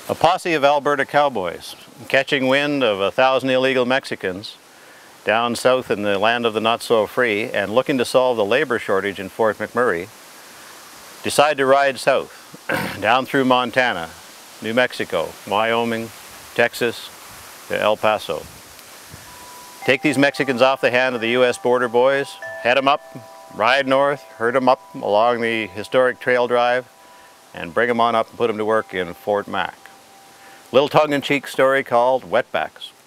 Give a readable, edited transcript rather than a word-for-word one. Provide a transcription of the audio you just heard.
A posse of Alberta cowboys, catching wind of 1,000 illegal Mexicans down south in the land of the not-so-free and looking to solve the labor shortage in Fort McMurray, decide to ride south, down through Montana, New Mexico, Wyoming, Texas, to El Paso. Take these Mexicans off the hand of the U.S. border boys, head them up, ride north, herd them up along the historic trail drive, and bring them on up and put them to work in Fort Mac. Little tongue-in-cheek story called Wetbacks.